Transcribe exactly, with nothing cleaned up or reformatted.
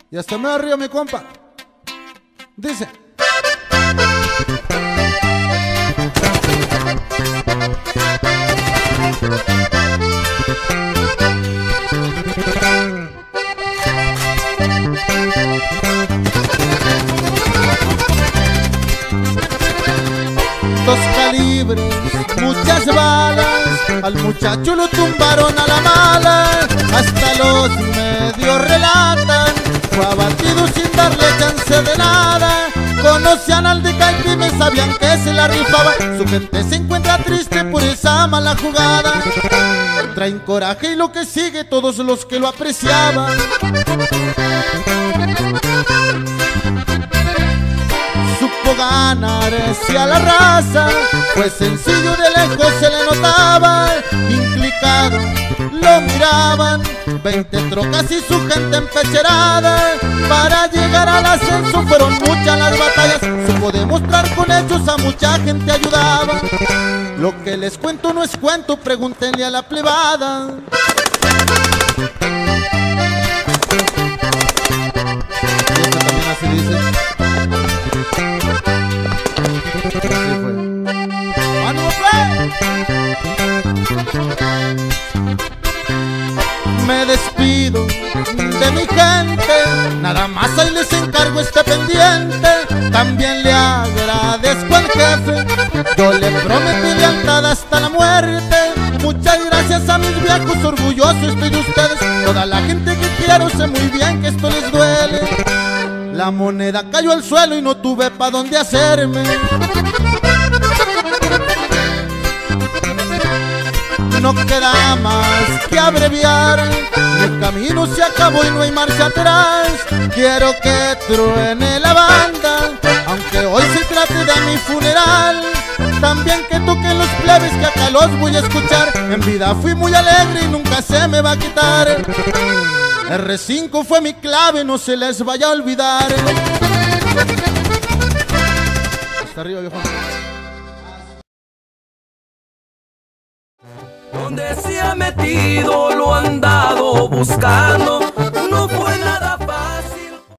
Y hasta me río mi compa. Dice: dos calibres, muchas balas, al muchacho lo tumbaron a la mala. Hasta los medios relatan, fue abatido sin darle chance de nada. Conocían al de Caipime, sabían que se la rifaba. Su gente se encuentra triste por esa mala jugada. Traen coraje y lo que sigue todos los que lo apreciaban. Supo ganarse a la raza, pues sencillo de lejos se le notaba. Implicado lo miraban, veinte trocas y su gente empecherada. Para llegar al ascenso fueron muchas las batallas, supo demostrar con hechos, a mucha gente ayudaba. Lo que les cuento no es cuento, pregúntenle a la plebada. Y esto también así dice. Así fue. ¡Ánimo, play! Me despido de mi gente, nada más ahí les encargo este pendiente. También le agradezco al jefe, yo le prometí lealtad hasta la muerte. Muchas gracias a mis viejos, orgulloso estoy de ustedes. Toda la gente que quiero sé muy bien que esto les duele. La moneda cayó al suelo y no tuve pa' dónde hacerme. No queda más que abreviar, el camino se acabó y no hay marcha atrás. Quiero que truene la banda, aunque hoy se trate de mi funeral. También que toquen los plebes, que acá los voy a escuchar. En vida fui muy alegre y nunca se me va a quitar. erre cinco fue mi clave, no se les vaya a olvidar. Hasta arriba, viejo. Donde se ha metido lo han dado buscando, no fue nada fácil.